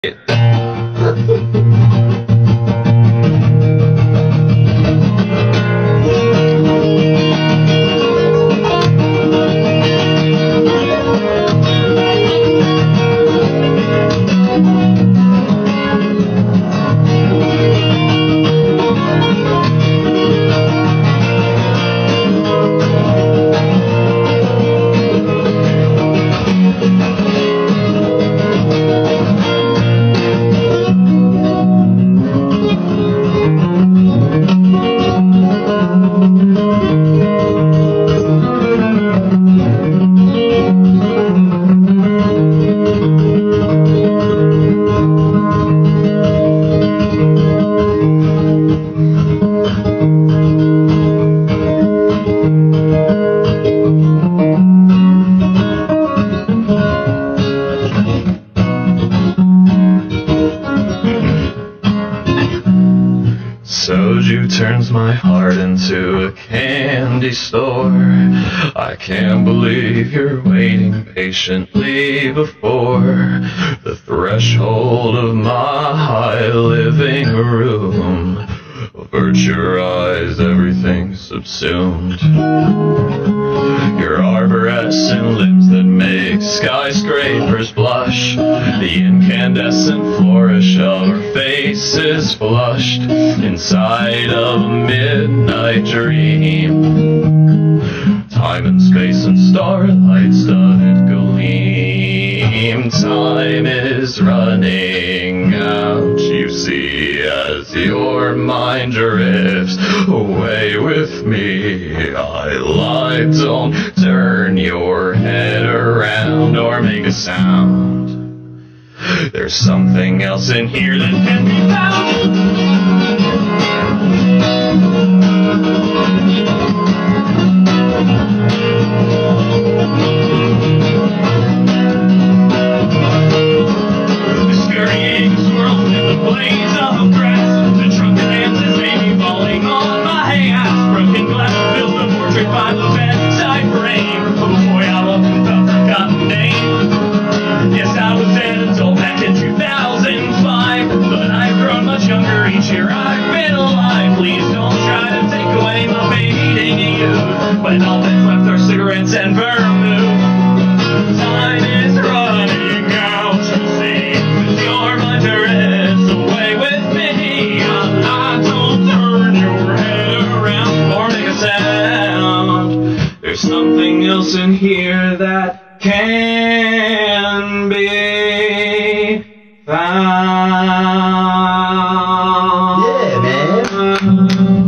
Soju turns my heart into a candy store. I can't believe you're waiting patiently before the threshold of my living room. Avert your eyes, everything's subsumed. Your arborescent limbs that make skyscrapers blush. The incandescent flourish of our faces flushed inside of a midnight dream. Time and space and starlight studded gleam. Time is running out, you see, as your mind drifts away with me. I lied, don't turn your head around or make a sound. There's something else in here that can be found. When all that's left are cigarettes and vermouth. Time is running out, you see, with your mind drifts away with me. I don't turn your head around or make a sound. There's something else in here that can be found. Yeah, man.